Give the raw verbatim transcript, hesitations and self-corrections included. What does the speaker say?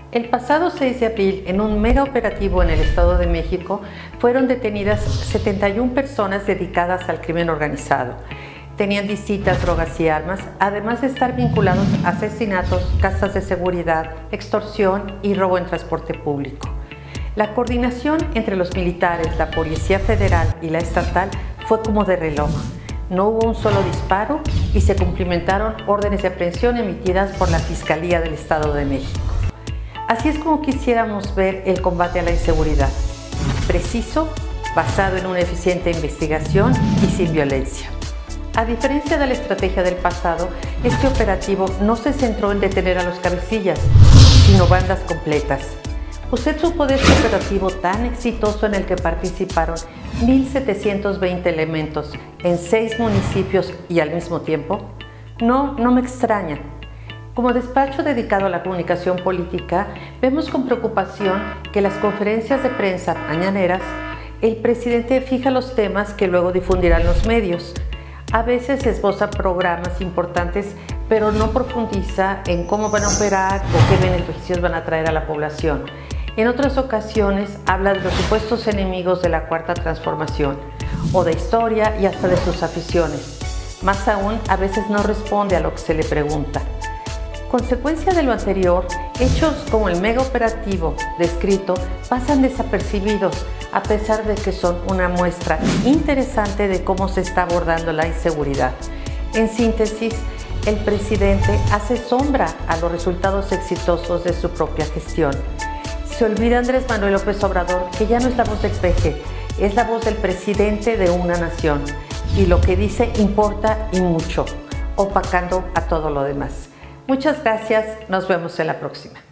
El pasado seis de abril, en un mega operativo en el Estado de México, fueron detenidas setenta y una personas dedicadas al crimen organizado. Tenían distintas drogas y armas, además de estar vinculados a asesinatos, casas de seguridad, extorsión y robo en transporte público. La coordinación entre los militares, la Policía Federal y la estatal fue como de reloj. No hubo un solo disparo y se cumplimentaron órdenes de aprehensión emitidas por la Fiscalía del Estado de México. Así es como quisiéramos ver el combate a la inseguridad: preciso, basado en una eficiente investigación y sin violencia. A diferencia de la estrategia del pasado, este operativo no se centró en detener a los cabecillas, sino bandas completas. ¿Usted supo de este operativo tan exitoso en el que participaron mil setecientos veinte elementos en seis municipios y al mismo tiempo? No, no me extraña. Como despacho dedicado a la comunicación política, vemos con preocupación que en las conferencias de prensa mañaneras, el presidente fija los temas que luego difundirán los medios. A veces esboza programas importantes, pero no profundiza en cómo van a operar o qué beneficios van a traer a la población. En otras ocasiones habla de los supuestos enemigos de la Cuarta Transformación, o de historia y hasta de sus aficiones. Más aún, a veces no responde a lo que se le pregunta. Consecuencia de lo anterior, hechos como el mega operativo descrito pasan desapercibidos, a pesar de que son una muestra interesante de cómo se está abordando la inseguridad. En síntesis, el presidente hace sombra a los resultados exitosos de su propia gestión. Se olvida Andrés Manuel López Obrador que ya no es la voz del peje, es la voz del presidente de una nación, y lo que dice importa y mucho, opacando a todo lo demás. Muchas gracias, nos vemos en la próxima.